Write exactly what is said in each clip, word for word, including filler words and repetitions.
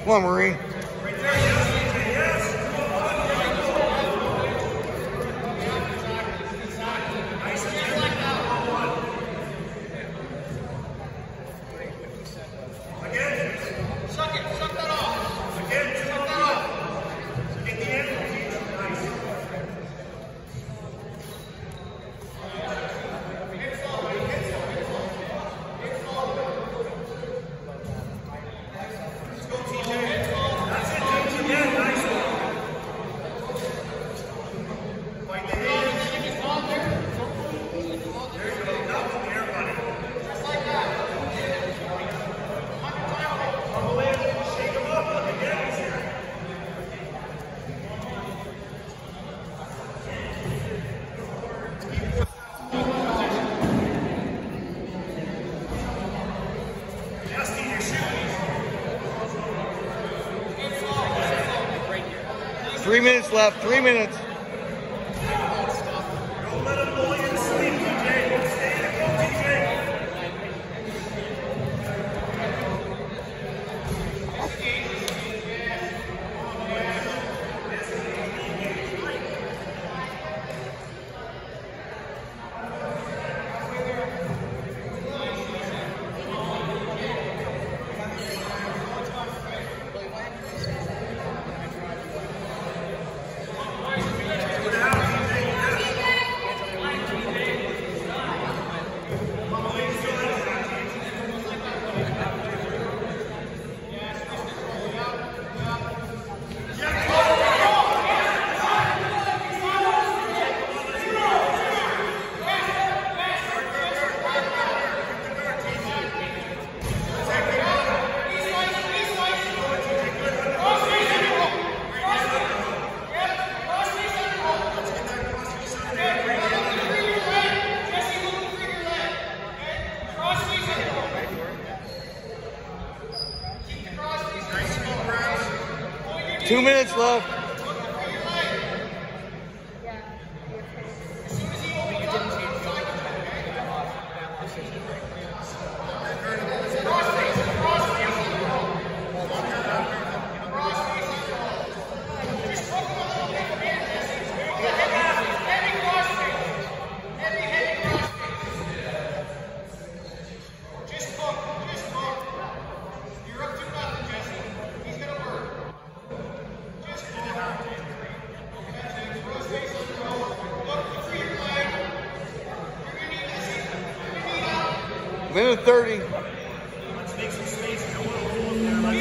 Come on, Marie. Three minutes left, three minutes. Don't let him bully you to sleep, T J. Stay in the goal, T J. Two minutes left. Minute thirty. Let's make some space. Don't want to hold him there.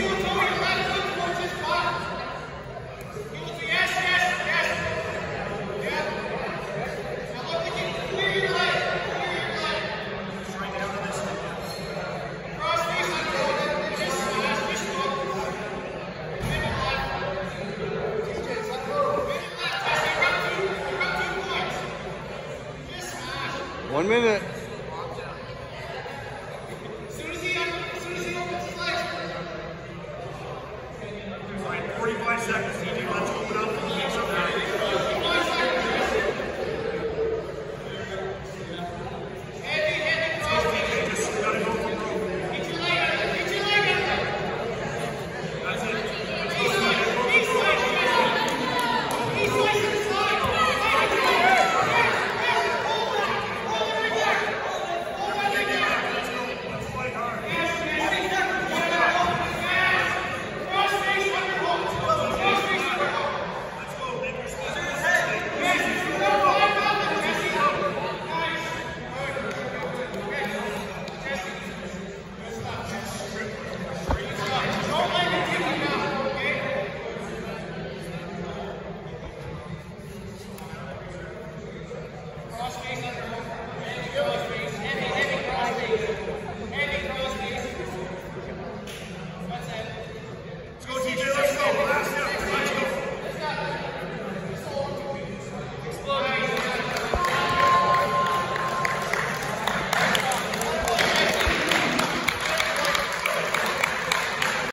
Yes, yes, yes. Yeah. Now look, you can clear your leg. Clear your leg. Just right down to this one. Cross face on the road. Just smash. Just look. Minute left. Minute left. Jesse, you're up two. You're up two points. Just smash. One minute.